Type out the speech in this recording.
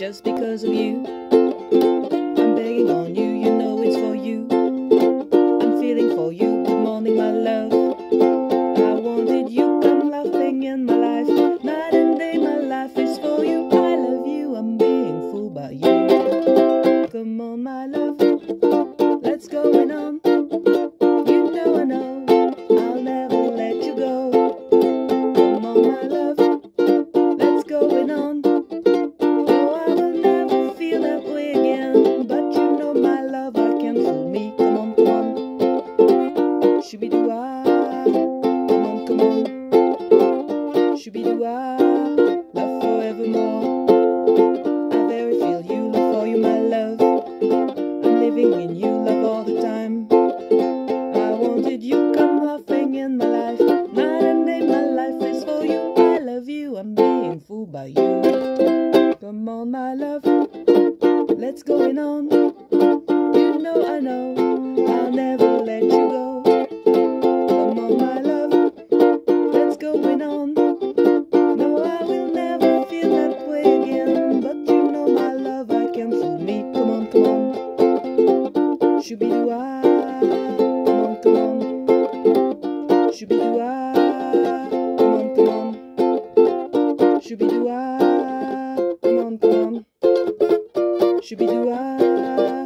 just because of you. I'm begging on you, you know it's for you. I'm feeling for you, good morning my love. I wanted you, come laughing in my life. Night and day my life is for you. I love you, I'm being fooled by you. Come on my love, let's going on. You know I know, I'll never let you go. Come on my love, let's going on. Oh, I will never feel that way again. But you know my love, I can't fool me. Come on, come on. Shooby-doo-ah, come on, come on. Shooby-doo-ah, love forevermore. I very feel you, love for you, my love. I'm living in you, love all the time. I wanted you, come laughing in my life. Night and day, my life is for you. I love you, I'm being fooled by you. Come on, my love, let's going on. You know I know, I'll never let you go. Come on, my love, let's going on. No, I will never feel that way again. But you know my love, I can't fool me. Come on, come on. Shooby-doo-ah, come on, come on. Shooby-doo-ah, come on, come on. Shooby-doo-ah, come on, come on. Shooby-doo-ah.